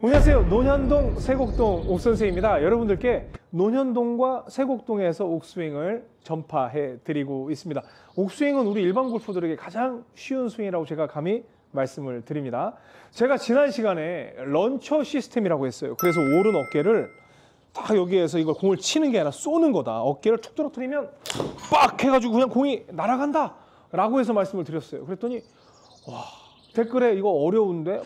안녕하세요. 논현동 세곡동 옥선생입니다. 여러분들께 논현동과 세곡동에서 옥스윙을 전파해 드리고 있습니다. 옥스윙은 우리 일반 골퍼들에게 가장 쉬운 스윙이라고 제가 감히 말씀을 드립니다. 제가 지난 시간에 런처 시스템이라고 했어요. 그래서 오른 어깨를 딱 여기에서 이걸 공을 치는 게 아니라 쏘는 거다. 어깨를 툭 떨어뜨리면 빡 해가지고 그냥 공이 날아간다 라고 해서 말씀을 드렸어요. 그랬더니 와, 댓글에 이거 어려운데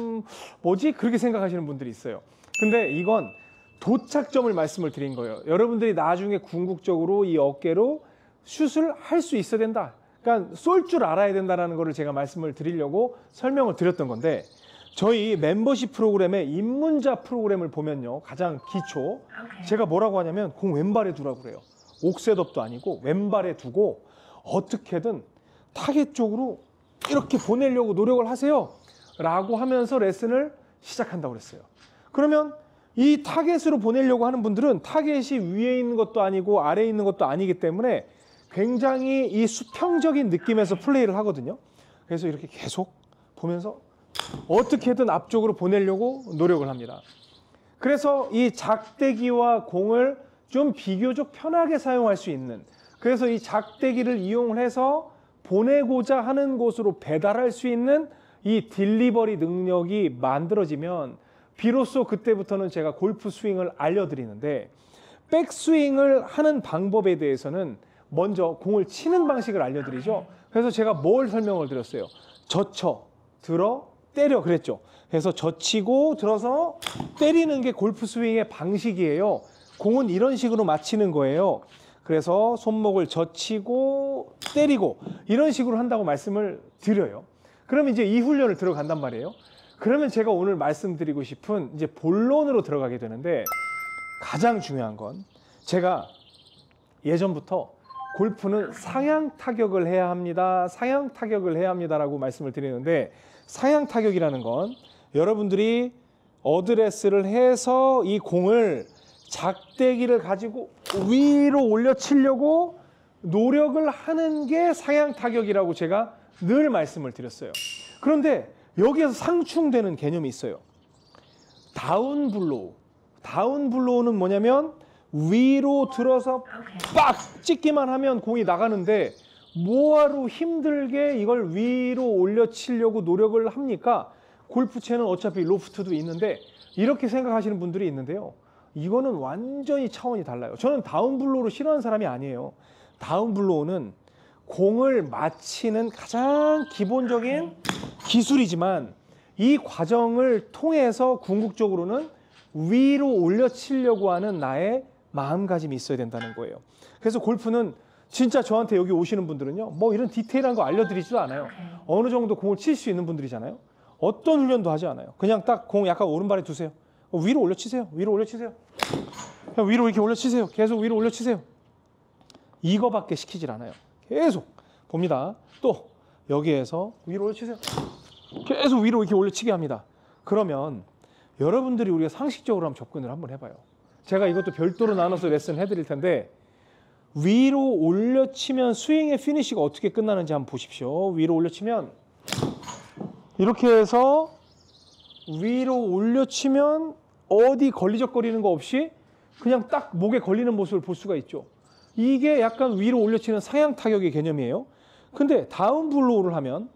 뭐지? 그렇게 생각하시는 분들이 있어요. 근데 이건 도착점을 말씀을 드린 거예요. 여러분들이 나중에 궁극적으로 이 어깨로 슛을 할 수 있어야 된다. 그러니까 쏠 줄 알아야 된다는 거를 제가 말씀을 드리려고 설명을 드렸던 건데, 저희 멤버십 프로그램의 입문자 프로그램을 보면요, 가장 기초 제가 뭐라고 하냐면 공 왼발에 두라고 그래요. 옥셋업도 아니고 왼발에 두고 어떻게든 타겟 쪽으로 이렇게 보내려고 노력을 하세요 라고 하면서 레슨을 시작한다고 그랬어요. 그러면 이 타겟으로 보내려고 하는 분들은 타겟이 위에 있는 것도 아니고 아래에 있는 것도 아니기 때문에 굉장히 이 수평적인 느낌에서 플레이를 하거든요. 그래서 이렇게 계속 보면서 어떻게든 앞쪽으로 보내려고 노력을 합니다. 그래서 이 작대기와 공을 좀 비교적 편하게 사용할 수 있는, 그래서 이 작대기를 이용을 해서 보내고자 하는 곳으로 배달할 수 있는 이 딜리버리 능력이 만들어지면 비로소 그때부터는 제가 골프 스윙을 알려드리는데, 백스윙을 하는 방법에 대해서는 먼저 공을 치는 방식을 알려드리죠. 그래서 제가 뭘 설명을 드렸어요? 젖혀, 들어, 때려 그랬죠. 그래서 젖히고 들어서 때리는 게 골프 스윙의 방식이에요. 공은 이런 식으로 맞히는 거예요. 그래서 손목을 젖히고 때리고 이런 식으로 한다고 말씀을 드려요. 그러면 이제 이 훈련을 들어간단 말이에요. 그러면 제가 오늘 말씀드리고 싶은 이제 본론으로 들어가게 되는데, 가장 중요한 건 제가 예전부터 골프는 상향 타격을 해야 합니다. 상향 타격을 해야 합니다라고 말씀을 드리는데, 상향 타격이라는 건 여러분들이 어드레스를 해서 이 공을 작대기를 가지고 위로 올려치려고 노력을 하는 게 상향 타격이라고 제가 늘 말씀을 드렸어요. 그런데 여기에서 상충되는 개념이 있어요. 다운 블로우. 다운 블로우는 뭐냐면 위로 들어서 빡 찍기만 하면 공이 나가는데 뭐하러 힘들게 이걸 위로 올려치려고 노력을 합니까? 골프채는 어차피 로프트도 있는데, 이렇게 생각하시는 분들이 있는데요. 이거는 완전히 차원이 달라요. 저는 다운블로우를 싫어하는 사람이 아니에요. 다운블로우는 공을 맞히는 가장 기본적인 기술이지만 이 과정을 통해서 궁극적으로는 위로 올려치려고 하는 나의 마음가짐이 있어야 된다는 거예요. 그래서 골프는 진짜 저한테 여기 오시는 분들은요, 뭐 이런 디테일한 거 알려드리지도 않아요. 어느 정도 공을 칠 수 있는 분들이잖아요. 어떤 훈련도 하지 않아요. 그냥 딱 공 약간 오른발에 두세요. 위로 올려치세요. 위로 올려치세요. 그냥 위로 이렇게 올려치세요. 계속 위로 올려치세요. 이거밖에 시키질 않아요. 계속 봅니다. 또 여기에서 위로 올려치세요. 계속 위로 이렇게 올려치게 합니다. 그러면 여러분들이 우리가 상식적으로 한번 접근을 한번 해봐요. 제가 이것도 별도로 나눠서 레슨 해드릴 텐데, 위로 올려치면 스윙의 피니시가 어떻게 끝나는지 한번 보십시오. 위로 올려치면 이렇게 해서 위로 올려치면 어디 걸리적거리는 거 없이 그냥 딱 목에 걸리는 모습을 볼 수가 있죠. 이게 약간 위로 올려치는 상향 타격의 개념이에요. 근데 다운 블로우를 하면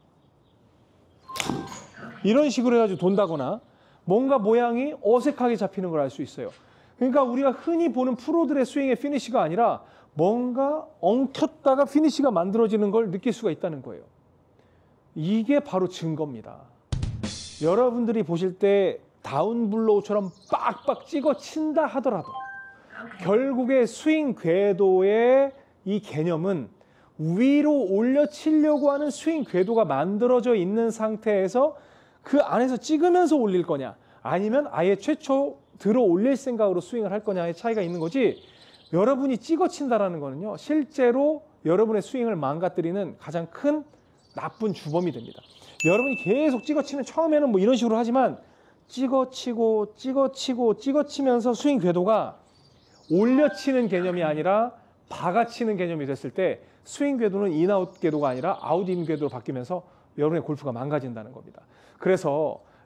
이런 식으로 해가지고 돈다거나 뭔가 모양이 어색하게 잡히는 걸 알 수 있어요. 그러니까 우리가 흔히 보는 프로들의 스윙의 피니시가 아니라 뭔가 엉켰다가 피니시가 만들어지는 걸 느낄 수가 있다는 거예요. 이게 바로 증거입니다. 여러분들이 보실 때 다운블로우처럼 빡빡 찍어 친다 하더라도 결국에 스윙 궤도의 이 개념은 위로 올려치려고 하는 스윙 궤도가 만들어져 있는 상태에서 그 안에서 찍으면서 올릴 거냐, 아니면 아예 최초 들어 올릴 생각으로 스윙을 할 거냐의 차이가 있는 거지, 여러분이 찍어 친다라는 거는요, 실제로 여러분의 스윙을 망가뜨리는 가장 큰 나쁜 주범이 됩니다. 여러분이 계속 찍어치면 처음에는 뭐 이런 식으로 하지만 찍어치고 찍어치고 찍어치면서 스윙 궤도가 올려치는 개념이 아니라 박아치는 개념이 됐을 때 스윙 궤도는 인아웃 궤도가 아니라 아웃인 궤도로 바뀌면서 여러분의 골프가 망가진다는 겁니다. 그래서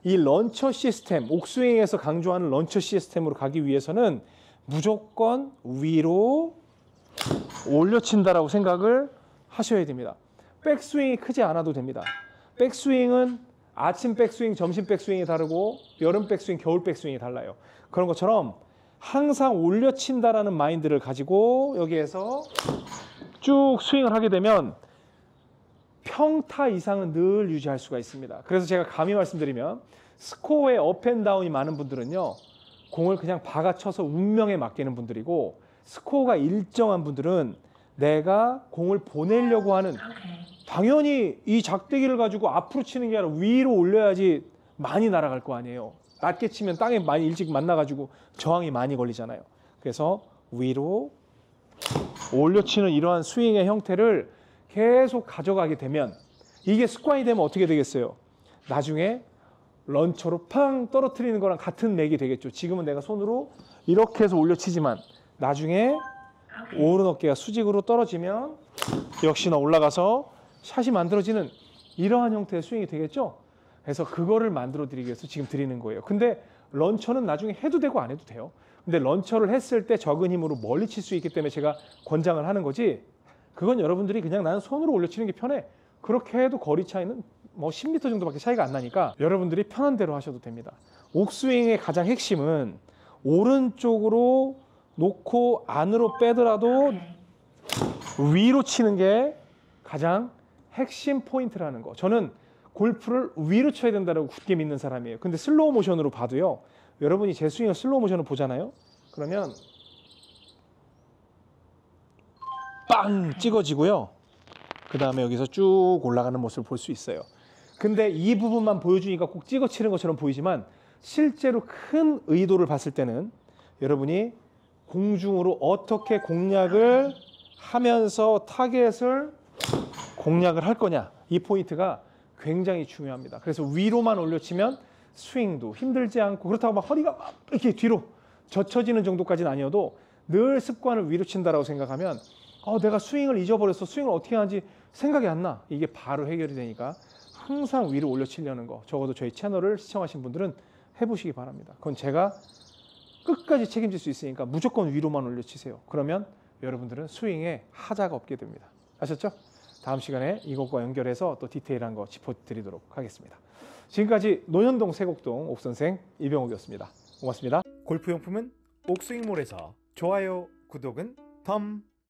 이 런처 시스템, 옥스윙에서 강조하는 런처 시스템으로 가기 위해서는 무조건 위로 올려친다라고 생각을 하셔야 됩니다. 백스윙이 크지 않아도 됩니다. 백스윙은 아침 백스윙, 점심 백스윙이 다르고 여름 백스윙, 겨울 백스윙이 달라요. 그런 것처럼 항상 올려친다라는 마인드를 가지고 여기에서 쭉 스윙을 하게 되면 평타 이상은 늘 유지할 수가 있습니다. 그래서 제가 감히 말씀드리면 스코어에 업앤다운이 많은 분들은요, 공을 그냥 박아쳐서 운명에 맡기는 분들이고, 스코어가 일정한 분들은 내가 공을 보내려고 하는, 당연히 이 작대기를 가지고 앞으로 치는 게 아니라 위로 올려야지 많이 날아갈 거 아니에요. 낮게 치면 땅에 많이 일찍 만나가지고 저항이 많이 걸리잖아요. 그래서 위로 올려치는 이러한 스윙의 형태를 계속 가져가게 되면, 이게 습관이 되면 어떻게 되겠어요? 나중에 런처로 팡 떨어뜨리는 거랑 같은 맥이 되겠죠. 지금은 내가 손으로 이렇게 해서 올려치지만 나중에 오른 어깨가 수직으로 떨어지면 역시나 올라가서 샷이 만들어지는 이러한 형태의 스윙이 되겠죠. 그래서 그거를 만들어 드리기 위해서 지금 드리는 거예요. 근데 런처는 나중에 해도 되고 안 해도 돼요. 근데 런처를 했을 때 적은 힘으로 멀리 칠 수 있기 때문에 제가 권장을 하는 거지, 그건 여러분들이 그냥 나는 손으로 올려치는 게 편해, 그렇게 해도 거리 차이는 뭐 10m 정도밖에 차이가 안 나니까 여러분들이 편한 대로 하셔도 됩니다. 옥스윙의 가장 핵심은 오른쪽으로 놓고 안으로 빼더라도 위로 치는 게 가장 핵심 포인트라는 거. 저는 골프를 위로 쳐야 된다고 굳게 믿는 사람이에요. 근데 슬로우 모션으로 봐도요, 여러분이 제 스윙을 슬로우 모션으로 보잖아요. 그러면 빵 찍어지고요, 그 다음에 여기서 쭉 올라가는 모습을 볼 수 있어요. 근데 이 부분만 보여주니까 꼭 찍어치는 것처럼 보이지만 실제로 큰 의도를 봤을 때는 여러분이 공중으로 어떻게 공략을 하면서 타겟을 공략을 할 거냐, 이 포인트가 굉장히 중요합니다. 그래서 위로만 올려치면 스윙도 힘들지 않고, 그렇다고 막 허리가 막 이렇게 뒤로 젖혀지는 정도까지는 아니어도 늘 습관을 위로 친다라고 생각하면 내가 스윙을 잊어버렸어, 스윙을 어떻게 하는지 생각이 안 나, 이게 바로 해결이 되니까 항상 위로 올려치려는 거, 적어도 저희 채널을 시청하신 분들은 해보시기 바랍니다. 그건 제가 끝까지 책임질 수 있으니까 무조건 위로만 올려치세요. 그러면 여러분들은 스윙에 하자가 없게 됩니다. 아셨죠? 다음 시간에 이것과 연결해서 또 디테일한 거 짚어드리도록 하겠습니다. 지금까지 논현동 세곡동 옥선생 이병옥이었습니다. 고맙습니다. 골프용품은 옥스윙몰에서 좋아요, 구독은 덤.